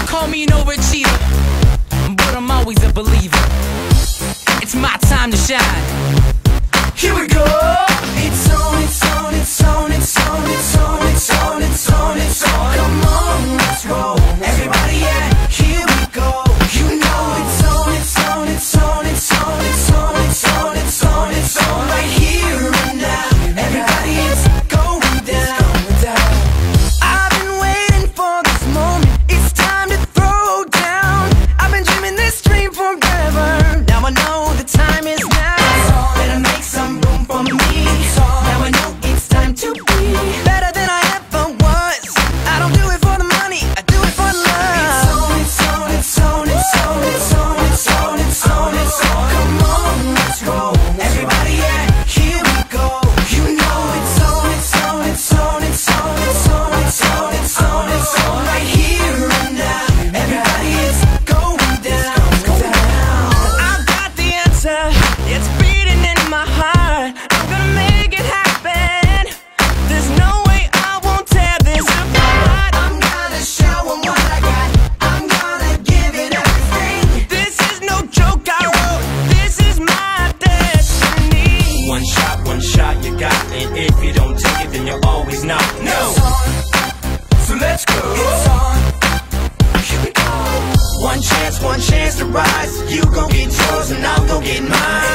call me an overachiever, but I'm always a believer. It's my time to shine. Here we go. It's on, it's on, it's on, it's on, it's on, it's on, it's on, it's on. Come on, let's roll. Everybody, yeah, here we go. You know it's on, it's on, it's on, it's on, it's on, it's on, it's on, it's on. Right here and now. Everybody, it's going down. I've been waiting for this moment. It's time to throw down. I've been dreaming this dream forever. Now I know the time is now. Better make some room for me. Now I know it's time to be better than I ever was. I don't do it for the money, I do it for love. It's on, it's on, it's on, it's on, it's on, it's on, it's on, it's on. Come on, let's roll. Everybody, yeah, here we go. You know it's on, it's on, it's on, it's on, it's on, it's on, it's on, it's on. Right here and now. Everybody, it's going down. I've got the answer. It's beating in my heart. I'm gonna make it happen. There's no way I won't tear this apart. I'm gonna show 'em what I got. I'm gonna give it everything. This is no joke I wrote. This is my destiny. One shot, you got it. If you don't take it, then you're always not. No. It's on, So let's go. it's on. Here we go. One chance to rise. You gon' get yours and I'm gon' get mine.